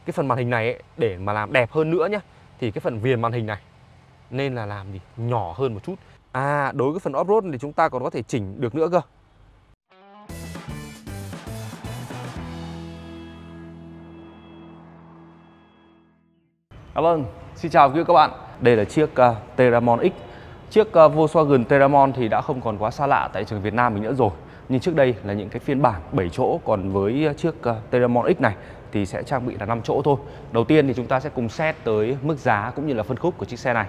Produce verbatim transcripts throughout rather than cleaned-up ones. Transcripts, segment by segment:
cái phần màn hình này ấy, để mà làm đẹp hơn nữa nhé, thì cái phần viền màn hình này nên là làm gì nhỏ hơn một chút. À, đối với phần off-road thì chúng ta còn có thể chỉnh được nữa cơ. À, vâng, xin chào quý các bạn. Đây là chiếc uh, Terramon X. Chiếc uh, Volkswagen Terramon thì đã không còn quá xa lạ tại thị trường Việt Nam mình nữa rồi. Nhưng trước đây là những cái phiên bản bảy chỗ, còn với chiếc uh, Terramon X này thì sẽ trang bị là năm chỗ thôi. Đầu tiên thì chúng ta sẽ cùng xét tới mức giá cũng như là phân khúc của chiếc xe này.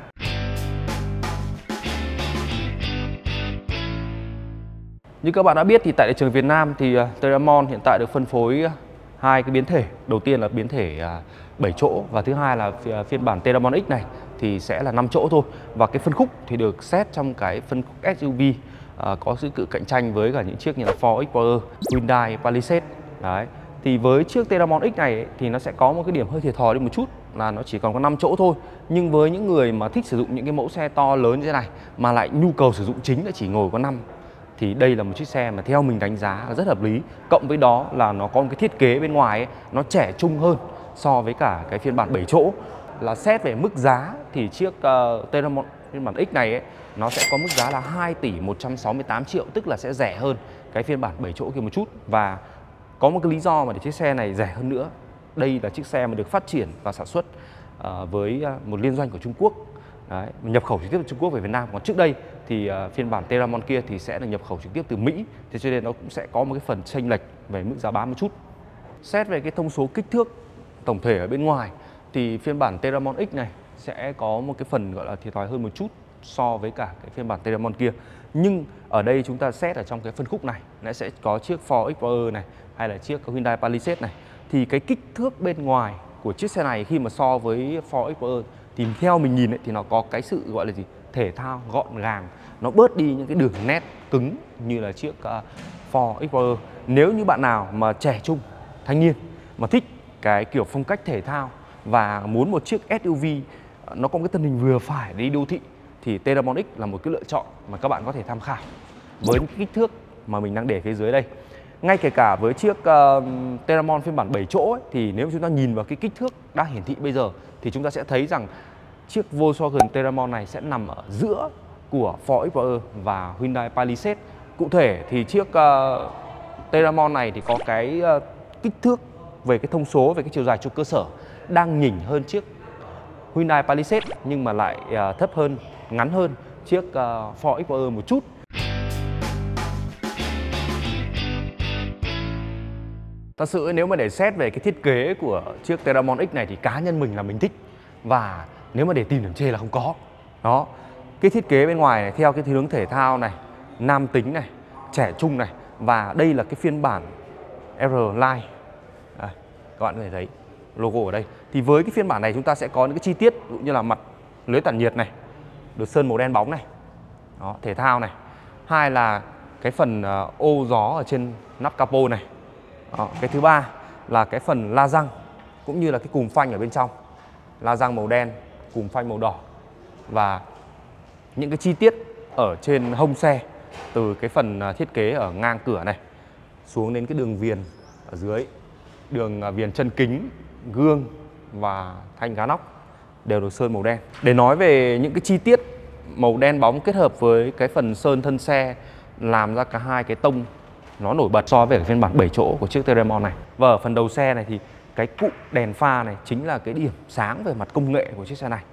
Như các bạn đã biết thì tại thị trường Việt Nam thì uh, Terramon hiện tại được phân phối uh, hai cái biến thể. Đầu tiên là biến thể uh, bảy chỗ và thứ hai là phiên bản Terramon X này thì sẽ là năm chỗ thôi. Và cái phân khúc thì được xét trong cái phân khúc ét u vê, uh, có sự cự cạnh tranh với cả những chiếc như là Ford Explorer, Hyundai Palisade. Đấy. Thì với chiếc Terramon X này ấy, thì nó sẽ có một cái điểm hơi thiệt thòi đi một chút là nó chỉ còn có năm chỗ thôi. Nhưng với những người mà thích sử dụng những cái mẫu xe to lớn như thế này mà lại nhu cầu sử dụng chính là chỉ ngồi có năm thì đây là một chiếc xe mà theo mình đánh giá là rất hợp lý. Cộng với đó là nó có một cái thiết kế bên ngoài ấy, nó trẻ trung hơn so với cả cái phiên bản bảy chỗ. Là xét về mức giá thì chiếc uh, Terramon phiên bản X này ấy, nó sẽ có mức giá là hai tỷ một trăm sáu mươi tám triệu, tức là sẽ rẻ hơn cái phiên bản bảy chỗ kia một chút. Và có một cái lý do mà để chiếc xe này rẻ hơn nữa. Đây là chiếc xe mà được phát triển và sản xuất uh, với một liên doanh của Trung Quốc. Đấy, nhập khẩu trực tiếp từ Trung Quốc về Việt Nam. Còn trước đây thì uh, phiên bản Terramon kia thì sẽ là nhập khẩu trực tiếp từ Mỹ. Thế cho nên nó cũng sẽ có một cái phần chênh lệch về mức giá bán một chút. Xét về cái thông số kích thước tổng thể ở bên ngoài thì phiên bản Terramon X này sẽ có một cái phần gọi là thiệt thòi hơn một chút so với cả cái phiên bản Terramon kia. Nhưng ở đây chúng ta xét ở trong cái phân khúc này, nó sẽ có chiếc Ford Explorer này hay là chiếc Hyundai Palisade này, thì cái kích thước bên ngoài của chiếc xe này khi mà so với Ford Explorer thì theo mình nhìn ấy, thì nó có cái sự gọi là gì thể thao gọn gàng, nó bớt đi những cái đường nét cứng như là chiếc uh, Ford Explorer. Nếu như bạn nào mà trẻ trung, thanh niên mà thích cái kiểu phong cách thể thao và muốn một chiếc ét u vê nó có một cái thân hình vừa phải đi đô thị thì Terramon X là một cái lựa chọn mà các bạn có thể tham khảo với những kích thước mà mình đang để phía dưới đây. Ngay kể cả với chiếc uh, Terramon phiên bản bảy chỗ ấy, thì nếu chúng ta nhìn vào cái kích thước đang hiển thị bây giờ thì chúng ta sẽ thấy rằng chiếc Volkswagen Terramon này sẽ nằm ở giữa của Ford Explorer và Hyundai Palisade. Cụ thể thì chiếc uh, Terramon này thì có cái uh, kích thước về cái thông số, về cái chiều dài trục cơ sở đang nhỉnh hơn chiếc Hyundai Palisade nhưng mà lại uh, thấp hơn, ngắn hơn chiếc uh, Ford Explorer một chút. Thật sự nếu mà để xét về cái thiết kế của chiếc Terramon X này thì cá nhân mình là mình thích. Và nếu mà để tìm điểm chê là không có. Đó, cái thiết kế bên ngoài này theo cái hướng thể thao này, nam tính này, trẻ trung này. Và đây là cái phiên bản R-Line. À, các bạn có thể thấy logo ở đây. Thì với cái phiên bản này chúng ta sẽ có những cái chi tiết ví dụ như là mặt lưới tản nhiệt này, được sơn màu đen bóng này. Đó, thể thao này. Hai là cái phần uh, ô gió ở trên nắp capo này. Đó, cái thứ ba là cái phần la răng cũng như là cái cùm phanh ở bên trong. La răng màu đen, cùm phanh màu đỏ. Và những cái chi tiết ở trên hông xe, từ cái phần thiết kế ở ngang cửa này xuống đến cái đường viền ở dưới, đường viền chân kính, gương và thanh cá nóc đều được sơn màu đen. Để nói về những cái chi tiết màu đen bóng kết hợp với cái phần sơn thân xe làm ra cả hai cái tông nó nổi bật so với cái phiên bản bảy chỗ của chiếc Terramon này. Và ở phần đầu xe này thì cái cụm đèn pha này chính là cái điểm sáng về mặt công nghệ của chiếc xe này.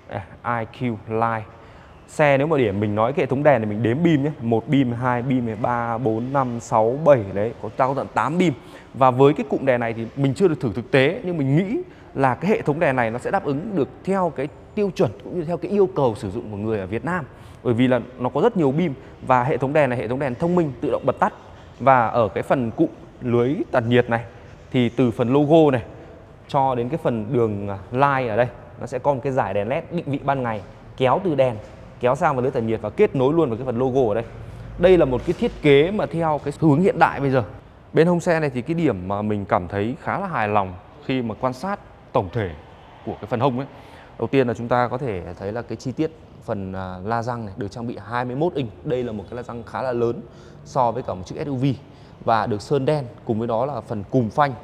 i kiu Light. Xe nếu mà để mình nói cái hệ thống đèn này mình đếm pin nhé, một pin, hai pin, ba, bốn, năm, sáu, bảy đấy, có cao tận tám pin. Và với cái cụm đèn này thì mình chưa được thử thực tế nhưng mình nghĩ là cái hệ thống đèn này nó sẽ đáp ứng được theo cái tiêu chuẩn cũng như theo cái yêu cầu sử dụng của người ở Việt Nam. Bởi vì là nó có rất nhiều pin và hệ thống đèn này hệ thống đèn thông minh tự động bật tắt. Và ở cái phần cụm lưới tản nhiệt này thì từ phần logo này cho đến cái phần đường line ở đây nó sẽ có một cái dải đèn led định vị ban ngày kéo từ đèn kéo sang vào lưới tản nhiệt và kết nối luôn vào cái phần logo ở đây. Đây là một cái thiết kế mà theo cái hướng hiện đại bây giờ. Bên hông xe này thì cái điểm mà mình cảm thấy khá là hài lòng khi mà quan sát tổng thể của cái phần hông ấy. Đầu tiên là chúng ta có thể thấy là cái chi tiết phần la răng này được trang bị hai mươi mốt inch. Đây là một cái la răng khá là lớn so với cả một chiếc ét u vê và được sơn đen, cùng với đó là phần cùm phanh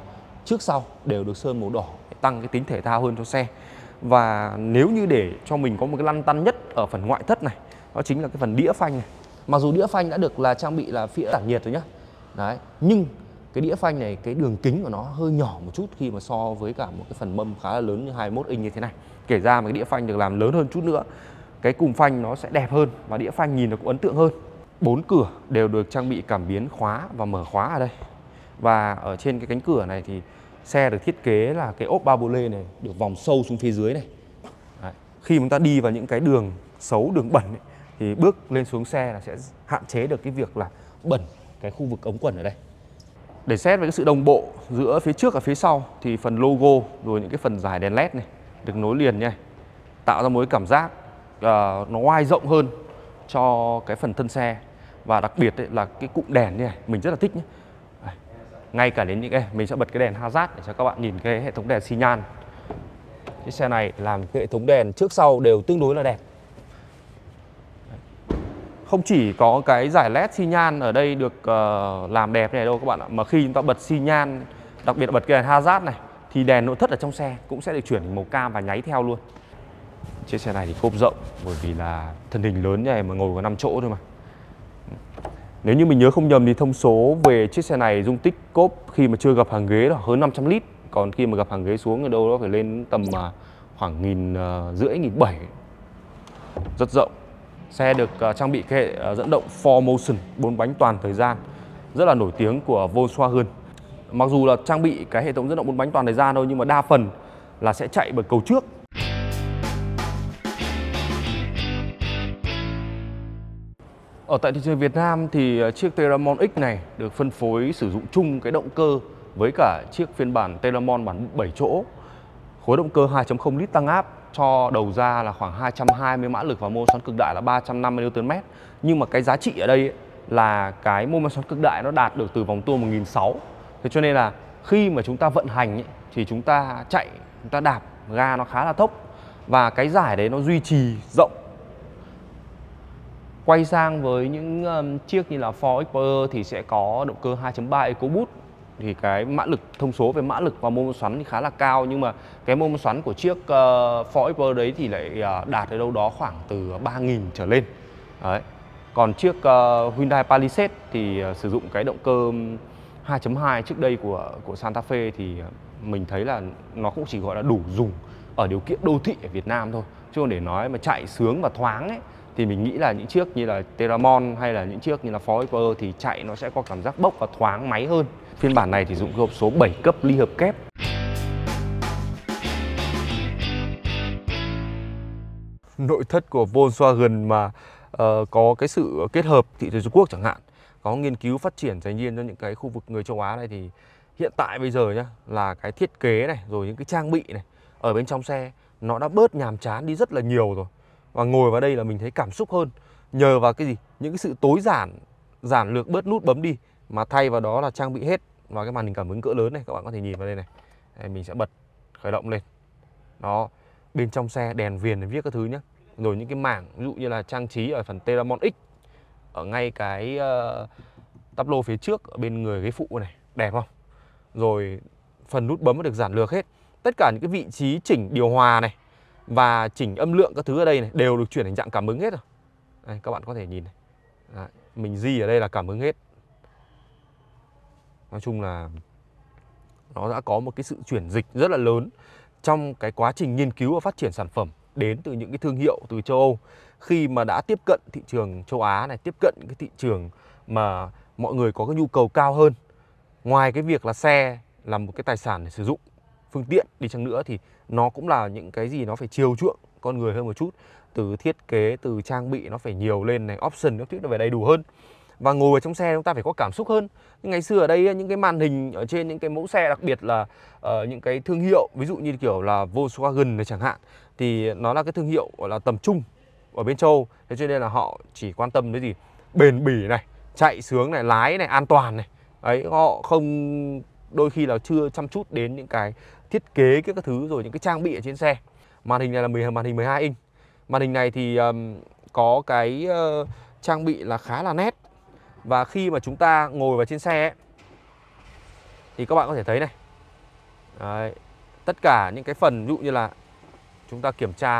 trước sau đều được sơn màu đỏ để tăng cái tính thể thao hơn cho xe. Và nếu như để cho mình có một cái lăn tăn nhất ở phần ngoại thất này, đó chính là cái phần đĩa phanh này. Mặc dù đĩa phanh đã được là trang bị là phĩa tản nhiệt rồi nhá. Đấy, nhưng cái đĩa phanh này cái đường kính của nó hơi nhỏ một chút khi mà so với cả một cái phần mâm khá là lớn như hai mươi mốt inch như thế này. Kể ra mà cái đĩa phanh được làm lớn hơn chút nữa, cái cùm phanh nó sẽ đẹp hơn và đĩa phanh nhìn nó cũng ấn tượng hơn. Bốn cửa đều được trang bị cảm biến khóa và mở khóa ở đây. Và ở trên cái cánh cửa này thì xe được thiết kế là cái ốp ba bô lê này được vòng sâu xuống phía dưới này. Đấy. Khi chúng ta đi vào những cái đường xấu, đường bẩn ấy, thì bước lên xuống xe là sẽ hạn chế được cái việc là bẩn cái khu vực ống quần ở đây. Để xét về cái sự đồng bộ giữa phía trước và phía sau thì phần logo rồi những cái phần giải đèn led này được nối liền nha, tạo ra một cái cảm giác uh, nó oai rộng hơn cho cái phần thân xe. Và đặc biệt ấy, là cái cụm đèn như này mình rất là thích nhé. Đây. Ngay cả đến những cái mình sẽ bật cái đèn hazard để cho các bạn nhìn cái hệ thống đèn xi nhan. Cái xe này làm cái hệ thống đèn trước sau đều tương đối là đẹp. Không chỉ có cái giải led xi nhan ở đây được uh, làm đẹp này đâu các bạn ạ, mà khi chúng ta bật xi nhan, đặc biệt là bật cái đèn hazard này, thì đèn nội thất ở trong xe cũng sẽ được chuyển thành màu cam và nháy theo luôn. Chiếc xe này thì cốp rộng bởi vì là thân hình lớn như này mà ngồi có năm chỗ thôi mà. Nếu như mình nhớ không nhầm thì thông số về chiếc xe này dung tích cốp khi mà chưa gặp hàng ghế là hơn năm trăm lít, còn khi mà gặp hàng ghế xuống ở đâu đó phải lên tầm uh, khoảng nghìn rưỡi, nghìn bảy, rất rộng. Xe được uh, trang bị cái hệ uh, dẫn động four motion, bốn bánh toàn thời gian, rất là nổi tiếng của Volkswagen. Mặc dù là trang bị cái hệ thống dẫn động bốn bánh toàn thời gian thôi, nhưng mà đa phần là sẽ chạy bởi cầu trước. Ở tại thị trường Việt Nam thì chiếc Terramon X này được phân phối sử dụng chung cái động cơ với cả chiếc phiên bản Terramon bản bảy chỗ. Khối động cơ hai chấm không lít tăng áp cho đầu ra là khoảng hai trăm hai mươi mã lực và mô men xoắn cực đại là ba trăm năm mươi niu tơn mét. Nhưng mà cái giá trị ở đây ấy, là cái mô men xoắn cực đại nó đạt được từ vòng tua một nghìn sáu trăm. Thế cho nên là khi mà chúng ta vận hành ấy, thì chúng ta chạy, chúng ta đạp ga nó khá là tốc. Và cái giải đấy nó duy trì rộng. Quay sang với những um, chiếc như là Ford Explorer thì sẽ có động cơ hai chấm ba EcoBoost. Thì cái mã lực, thông số về mã lực và mô men xoắn thì khá là cao. Nhưng mà cái mô men xoắn của chiếc uh, Ford Explorer đấy thì lại uh, đạt ở đâu đó khoảng từ ba nghìn trở lên. Đấy. Còn chiếc uh, Hyundai Palisade thì uh, sử dụng cái động cơ hai chấm hai trước đây của, của Santa Fe thì mình thấy là nó cũng chỉ gọi là đủ dùng ở điều kiện đô thị ở Việt Nam thôi. Chứ còn để nói mà chạy sướng và thoáng ấy, thì mình nghĩ là những chiếc như là Terramon hay là những chiếc như là Ford Explorer thì chạy nó sẽ có cảm giác bốc và thoáng máy hơn. Phiên bản này thì dùng hộp số bảy cấp ly hợp kép. Nội thất của Volkswagen mà uh, có cái sự kết hợp thị trường Trung Quốc chẳng hạn, có nghiên cứu phát triển dành riêng cho những cái khu vực người châu Á này, thì hiện tại bây giờ nhá, là cái thiết kế này rồi những cái trang bị này ở bên trong xe nó đã bớt nhàm chán đi rất là nhiều rồi. Và ngồi vào đây là mình thấy cảm xúc hơn, nhờ vào cái gì? Những cái sự tối giản, giản lược, bớt nút bấm đi, mà thay vào đó là trang bị hết vào cái màn hình cảm ứng cỡ lớn này. Các bạn có thể nhìn vào đây này. Đây, mình sẽ bật khởi động lên. Đó, bên trong xe đèn viền viết các thứ nhé. Rồi những cái mảng ví dụ như là trang trí ở phần Terramon X, ở ngay cái uh, tắp lô phía trước ở bên người ghế phụ này, đẹp không? Rồi phần nút bấm được giản lược hết. Tất cả những cái vị trí chỉnh điều hòa này và chỉnh âm lượng các thứ ở đây này đều được chuyển thành dạng cảm ứng hết rồi. Đây, các bạn có thể nhìn này. Đấy, mình di ở đây là cảm ứng hết. Nói chung là nó đã có một cái sự chuyển dịch rất là lớn trong cái quá trình nghiên cứu và phát triển sản phẩm đến từ những cái thương hiệu từ châu Âu, khi mà đã tiếp cận thị trường châu Á này, tiếp cận cái thị trường mà mọi người có cái nhu cầu cao hơn. Ngoài cái việc là xe là một cái tài sản để sử dụng, phương tiện đi chăng nữa, thì nó cũng là những cái gì nó phải chiều chuộng con người hơn một chút. Từ thiết kế, từ trang bị nó phải nhiều lên này, option các thứ nó phải đầy đủ hơn. Và ngồi ở trong xe chúng ta phải có cảm xúc hơn. Nhưng ngày xưa ở đây những cái màn hình ở trên những cái mẫu xe, đặc biệt là uh, những cái thương hiệu ví dụ như kiểu là Volkswagen này chẳng hạn, thì nó là cái thương hiệu gọi là tầm trung ở bên châu Âu. Thế cho nên là họ chỉ quan tâm đến gì? Bền bỉ này, chạy sướng này, lái này, an toàn này. Đấy, họ không, đôi khi là chưa chăm chút đến những cái thiết kế các thứ rồi những cái trang bị ở trên xe. Màn hình này là màn hình mười hai inch. Màn hình này thì um, có cái uh, trang bị là khá là nét. Và khi mà chúng ta ngồi vào trên xe ấy, thì các bạn có thể thấy này, Đấy. Tất cả những cái phần ví dụ như là chúng ta kiểm tra.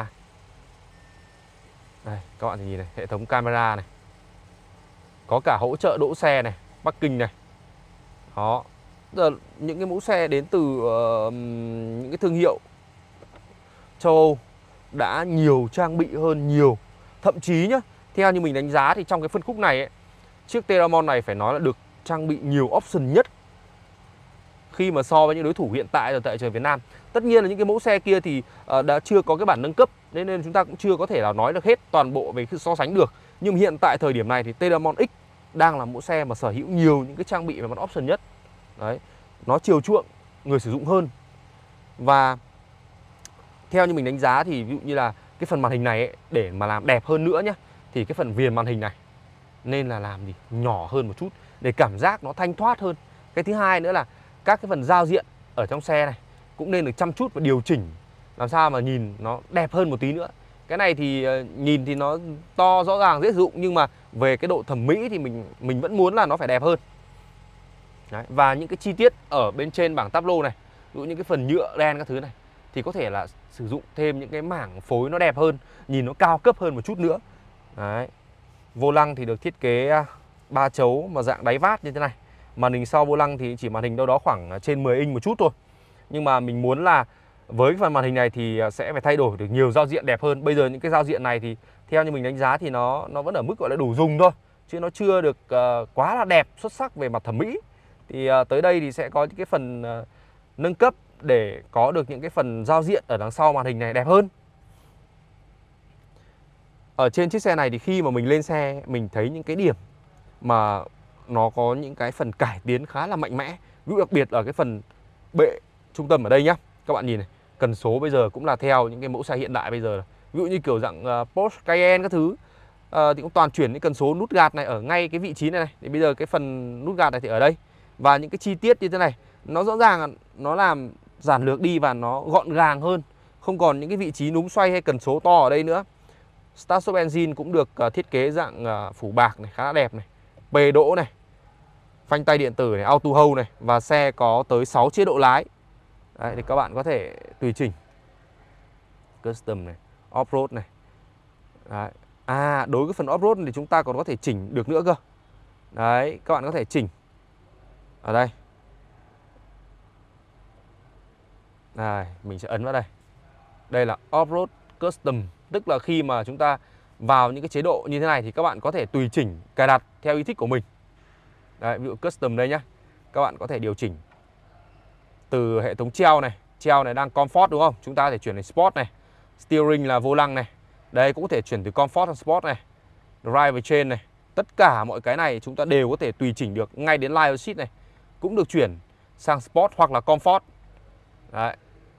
Đây, các bạn nhìn này, hệ thống camera này. Có cả hỗ trợ đỗ xe này, parking này. Đó. Giờ những cái mẫu xe đến từ uh, những cái thương hiệu châu Âu đã nhiều trang bị hơn nhiều. Thậm chí nhá, theo như mình đánh giá thì trong cái phân khúc này ấy, chiếc Terramon này phải nói là được trang bị nhiều option nhất khi mà so với những đối thủ hiện tại ở tại thị trường Việt Nam. Tất nhiên là những cái mẫu xe kia thì uh, đã chưa có cái bản nâng cấp, nên nên chúng ta cũng chưa có thể là nói được hết toàn bộ về cái so sánh được. Nhưng hiện tại thời điểm này thì Terramon X đang là mẫu xe mà sở hữu nhiều những cái trang bị về mặt option nhất. Đấy, nó chiều chuộng người sử dụng hơn. Và theo như mình đánh giá thì ví dụ như là cái phần màn hình này ấy, để mà làm đẹp hơn nữa nhé, thì cái phần viền màn hình này nên là làm gì nhỏ hơn một chút để cảm giác nó thanh thoát hơn. Cái thứ hai nữa là các cái phần giao diện ở trong xe này cũng nên được chăm chút và điều chỉnh làm sao mà nhìn nó đẹp hơn một tí nữa. Cái này thì nhìn thì nó to rõ ràng dễ sử dụng, nhưng mà về cái độ thẩm mỹ thì mình mình vẫn muốn là nó phải đẹp hơn. Đấy. Và những cái chi tiết ở bên trên bảng táp lô này, ví dụ những cái phần nhựa đen các thứ này, thì có thể là sử dụng thêm những cái mảng phối nó đẹp hơn, nhìn nó cao cấp hơn một chút nữa. Đấy. Vô lăng thì được thiết kế ba chấu mà dạng đáy vát như thế này. Màn hình sau vô lăng thì chỉ màn hình đâu đó khoảng trên mười inch một chút thôi. Nhưng mà mình muốn là với cái phần màn hình này thì sẽ phải thay đổi được nhiều giao diện đẹp hơn. Bây giờ những cái giao diện này thì theo như mình đánh giá thì nó nó vẫn ở mức gọi là đủ dùng thôi, chứ nó chưa được uh, quá là đẹp, xuất sắc về mặt thẩm mỹ. Thì uh, tới đây thì sẽ có những cái phần uh, nâng cấp để có được những cái phần giao diện ở đằng sau màn hình này đẹp hơn. Ở trên chiếc xe này thì khi mà mình lên xe mình thấy những cái điểm mà nó có những cái phần cải tiến khá là mạnh mẽ. Ví dụ đặc biệt ở cái phần bệ trung tâm ở đây nhá. Các bạn nhìn này, cần số bây giờ cũng là theo những cái mẫu xe hiện đại bây giờ. Ví dụ như kiểu dạng uh, Porsche Cayenne các thứ uh, thì cũng toàn chuyển những cần số nút gạt này ở ngay cái vị trí này này. Thì bây giờ cái phần nút gạt này thì ở đây. Và những cái chi tiết như thế này nó rõ ràng là nó làm giản lược đi và nó gọn gàng hơn. Không còn những cái vị trí núm xoay hay cần số to ở đây nữa. Start Stop Engine cũng được uh, thiết kế dạng uh, phủ bạc này, khá là đẹp này. Bề đỗ này, phanh tay điện tử này, auto hold này. Và xe có tới sáu chế độ lái. Đấy, thì các bạn có thể tùy chỉnh. Custom này, Off-road này. Đấy. À, đối với phần Off-road thì chúng ta còn có thể chỉnh được nữa cơ. Đấy, các bạn có thể chỉnh ở đây. Đây, mình sẽ ấn vào đây. Đây là Off-road Custom. Tức là khi mà chúng ta vào những cái chế độ như thế này thì các bạn có thể tùy chỉnh, cài đặt theo ý thích của mình. Đấy, ví dụ Custom đây nhá. Các bạn có thể điều chỉnh từ hệ thống treo này. Treo này đang Comfort đúng không? Chúng ta có thể chuyển đến Sport này. Steering là vô lăng này. Đây cũng có thể chuyển từ Comfort sang Sport này. Drive chain này. Tất cả mọi cái này chúng ta đều có thể tùy chỉnh được. Ngay đến Live Seat này cũng được chuyển sang Sport hoặc là Comfort. Đấy.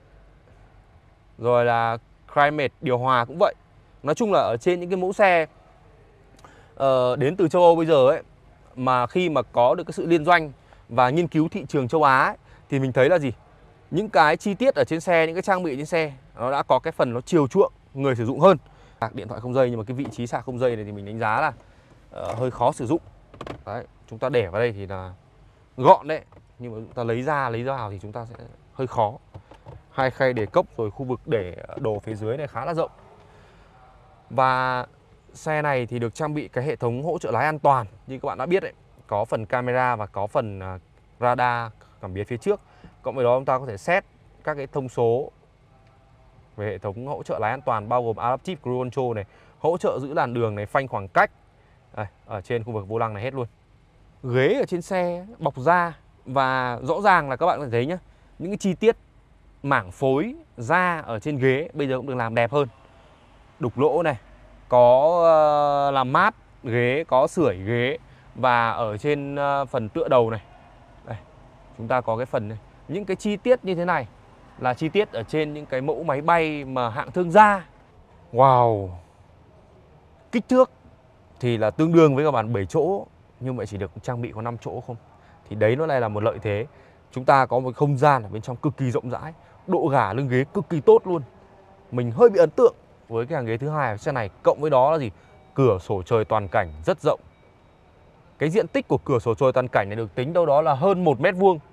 Rồi là Climate, điều hòa cũng vậy. Nói chung là ở trên những cái mẫu xe uh, đến từ châu Âu bây giờ ấy, mà khi mà có được cái sự liên doanh và nghiên cứu thị trường châu Á ấy, thì mình thấy là gì? Những cái chi tiết ở trên xe, những cái trang bị trên xe nó đã có cái phần nó chiều chuộng người sử dụng hơn. Sạc điện thoại không dây, nhưng mà cái vị trí sạc không dây này thì mình đánh giá là uh, hơi khó sử dụng. Đấy, chúng ta để vào đây thì là gọn đấy, nhưng mà chúng ta lấy ra lấy ra vào thì chúng ta sẽ hơi khó. Hai khay để cốc, rồi khu vực để đồ phía dưới này khá là rộng. Và xe này thì được trang bị cái hệ thống hỗ trợ lái an toàn. Như các bạn đã biết đấy, có phần camera và có phần radar cảm biến phía trước. Cộng với đó chúng ta có thể set các cái thông số về hệ thống hỗ trợ lái an toàn, bao gồm Adaptive Cruise Control này, hỗ trợ giữ làn đường này, phanh khoảng cách. Đây, ở trên khu vực vô lăng này hết luôn. Ghế ở trên xe bọc da và rõ ràng là các bạn có thể thấy nhá, những cái chi tiết mảng phối da ở trên ghế bây giờ cũng được làm đẹp hơn. Đục lỗ này, có uh, làm mát ghế, có sưởi ghế. Và ở trên uh, phần tựa đầu này, đây, chúng ta có cái phần này. Những cái chi tiết như thế này là chi tiết ở trên những cái mẫu máy bay mà hạng thương gia. Wow. Kích thước thì là tương đương với các bạn bảy chỗ, nhưng mà chỉ được trang bị có năm chỗ không. Thì đấy nó lại là một lợi thế. Chúng ta có một không gian ở bên trong cực kỳ rộng rãi, độ gả lưng ghế cực kỳ tốt luôn. Mình hơi bị ấn tượng với cái hàng ghế thứ hai của xe này. Cộng với đó là gì? Cửa sổ trời toàn cảnh rất rộng. Cái diện tích của cửa sổ trời toàn cảnh này được tính đâu đó là hơn một mét vuông.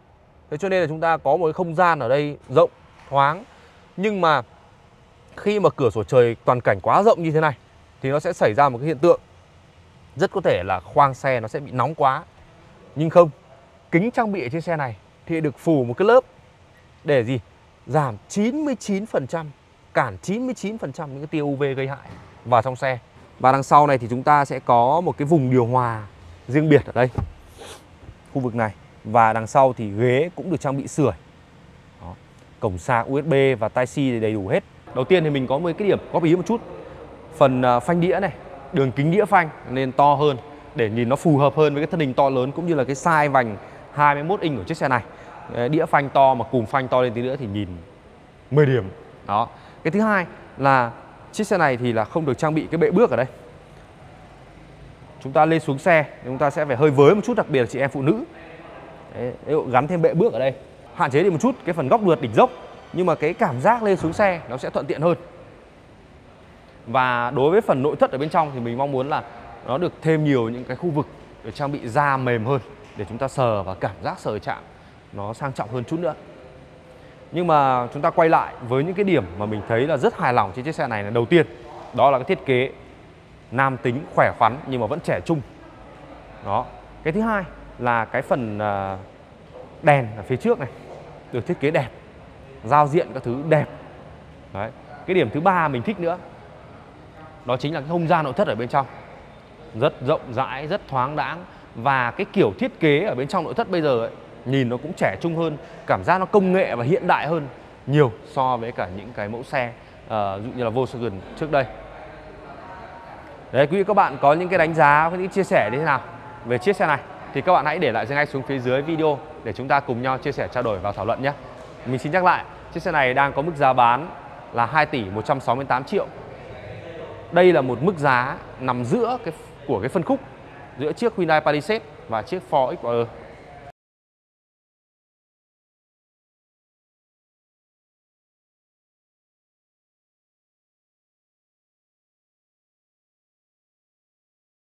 Thế cho nên là chúng ta có một cái không gian ở đây rộng, thoáng. Nhưng mà khi mà cửa sổ trời toàn cảnh quá rộng như thế này thì nó sẽ xảy ra một cái hiện tượng rất có thể là khoang xe nó sẽ bị nóng quá. Nhưng không, kính trang bị ở trên xe này thì được phủ một cái lớp để gì? Giảm chín mươi chín phần trăm, cản chín mươi chín phần trăm những cái tia u vê gây hại vào trong xe. Và đằng sau này thì chúng ta sẽ có một cái vùng điều hòa riêng biệt ở đây, khu vực này. Và đằng sau thì ghế cũng được trang bị sưởi. Đó. Cổng sạc u ét bê và Tai-C thì đầy đủ hết. Đầu tiên thì mình có một cái điểm góp ý một chút. Phần phanh đĩa này, đường kính đĩa phanh nên to hơn để nhìn nó phù hợp hơn với cái thân hình to lớn cũng như là cái size vành hai mươi mốt inch của chiếc xe này. Đĩa phanh to mà cùm phanh to lên tí nữa thì nhìn mười điểm. Đó. Cái thứ hai là chiếc xe này thì là không được trang bị cái bệ bước ở đây. Chúng ta lên xuống xe chúng ta sẽ phải hơi với một chút, đặc biệt là chị em phụ nữ. Đấy, gắn thêm bệ bước ở đây, hạn chế đi một chút cái phần góc vượt đỉnh dốc, nhưng mà cái cảm giác lên xuống xe nó sẽ thuận tiện hơn. Và đối với phần nội thất ở bên trong thì mình mong muốn là nó được thêm nhiều những cái khu vực để trang bị da mềm hơn để chúng ta sờ và cảm giác sờ chạm nó sang trọng hơn chút nữa. Nhưng mà chúng ta quay lại với những cái điểm mà mình thấy là rất hài lòng trên chiếc xe này là đầu tiên, đó là cái thiết kế nam tính, khỏe khoắn nhưng mà vẫn trẻ trung. Đó. Cái thứ hai là cái phần đèn ở phía trước này được thiết kế đẹp, giao diện các thứ đẹp. Đấy. Cái điểm thứ ba mình thích nữa đó chính là cái không gian nội thất ở bên trong rất rộng rãi, rất thoáng đãng. Và cái kiểu thiết kế ở bên trong nội thất bây giờ ấy, nhìn nó cũng trẻ trung hơn, cảm giác nó công nghệ và hiện đại hơn nhiều so với cả những cái mẫu xe uh, dụ như là Volkswagen trước đây. Đấy, quý vị các bạn có những cái đánh giá, có những chia sẻ như thế nào về chiếc xe này thì các bạn hãy để lại ngay xuống phía dưới video để chúng ta cùng nhau chia sẻ, trao đổi và thảo luận nhé. Mình xin nhắc lại, chiếc xe này đang có mức giá bán là hai tỷ một trăm sáu mươi tám triệu. Đây là một mức giá nằm giữa cái của cái phân khúc giữa chiếc Hyundai Palisade và chiếc Ford Explorer.